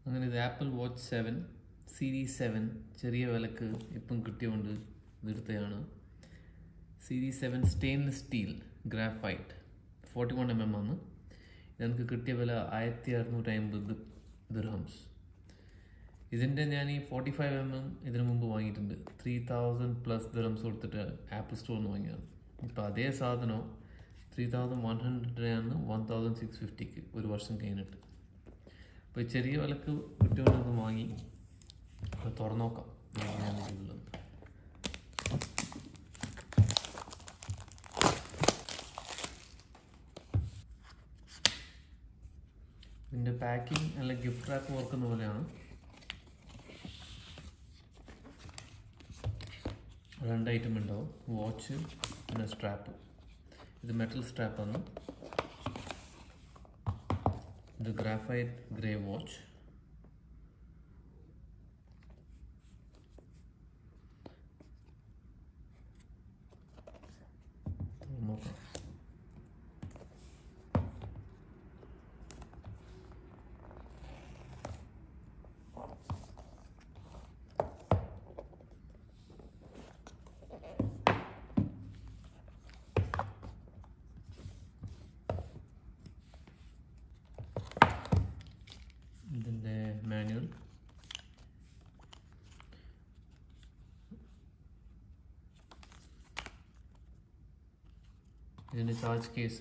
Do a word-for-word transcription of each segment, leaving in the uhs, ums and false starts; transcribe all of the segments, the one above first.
അങ്ങനെ ഇത് Apple watch seven series seven ചെറിയ വിലക്ക് ഇപ്പം കിട്ടിയോണ്ട് ഇതെടുത്തതാണ്. Series seven stainless steel graphite forty one M M ആണ്. ഇതെനിക്ക് കിട്ടിയ വില ആയിരത്തി അറുന്നൂറ്റി അമ്പത് ദിർഹംസ്. ഇതിൻ്റെ ഞാൻ ഈ ഫോർട്ടി ഫൈവ് എം എം ഇതിനു മുമ്പ് വാങ്ങിയിട്ടുണ്ട്. ത്രീ തൗസൻഡ് പ്ലസ് ദിർഹംസ് കൊടുത്തിട്ട് ആപ്പിൾ സ്റ്റോറിൽ നിന്ന് വാങ്ങിയതാണ്. ഇപ്പോൾ അതേ സാധനം ത്രീ തൗസൻഡ് വൺ ഹൺഡ്രഡിനാണ് വൺ തൗസൻഡ് സിക്സ് ഫിഫ്റ്റിക്ക് ഒരു വർഷം കഴിഞ്ഞിട്ട്. അപ്പോൾ ചെറിയ വിലക്ക് കിട്ടിയോണ്ടത് വാങ്ങി അത് തുറന്നു നോക്കാം എങ്ങനെയാണ് ഇതിലുള്ളത്. ഇതിൻ്റെ പാക്കിംഗ് നല്ല ഗിഫ്റ്റ് റാപ്പ് വർക്കുന്ന പോലെയാണ്. രണ്ട് ഐറ്റം ഉണ്ടാവും, വാച്ച് പിന്നെ സ്ട്രാപ്പ്. ഇത് മെറ്റൽ സ്ട്രാപ്പാണ്. ഇത് ഗ്രാഫൈറ്റ് ഗ്രേ വാച്ച്. നോക്കാം. ഇതിൻ്റെ മാനുവൽ, ഇതിൻ്റെ ചാർജ് കേസ്,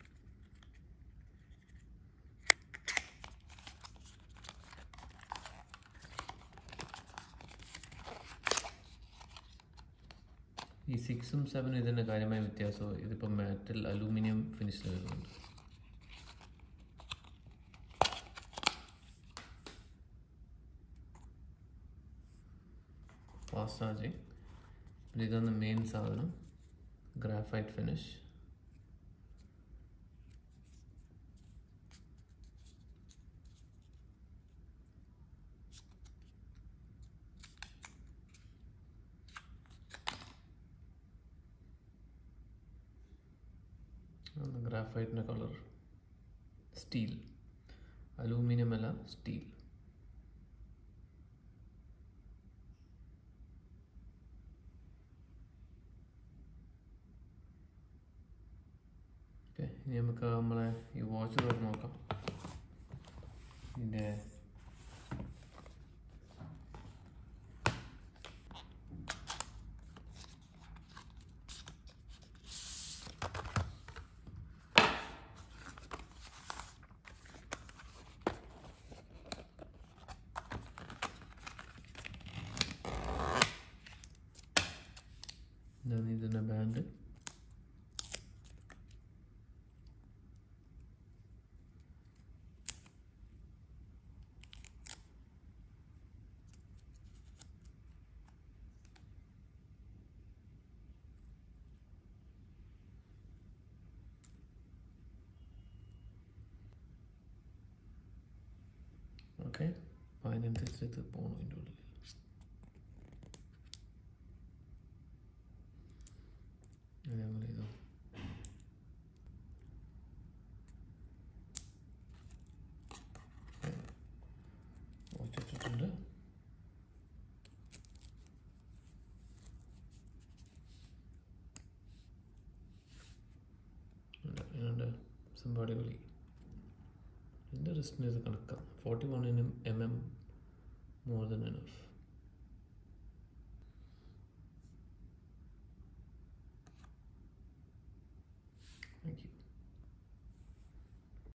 ഈ സിക്സും സെവനും ഇതിൻ്റെ കാര്യമായ വ്യത്യാസം. ഇതിപ്പോൾ മെറ്റൽ അലൂമിനിയം ഫിനിഷ് വരുന്നുണ്ട്. Fast charging. പിന്നെ ഇതാണ് മെയിൻ സാധനം, ഗ്രാഫൈറ്റ് ഫിനിഷ്. ഗ്രാഫൈറ്റിൻ്റെ കളർ സ്റ്റീൽ, അലൂമിനിയം അല്ല സ്റ്റീൽ. ഓക്കെ, ഇനി നമുക്ക് നമ്മളെ ഈ വാച്ച് തുറന്ന് നോക്കാം. ഇതിൻ്റെ ഇതാണ് ഇതിൻ്റെ ബാൻഡ്. ഓക്കെ, അപ്പോൾ അതിനനുസരിച്ച് ഇത് പോകണം ഇതിൻ്റെ ഉള്ളിൽ. അതേപോലെ ഇതോ വെച്ചിട്ടുണ്ട്. ഇതിൻ്റെ സംഭാടി കളി ഇതിൻ്റെ റിസ്റ്റിന് ഇത് കണക്കാം. Forty one M M more than enough.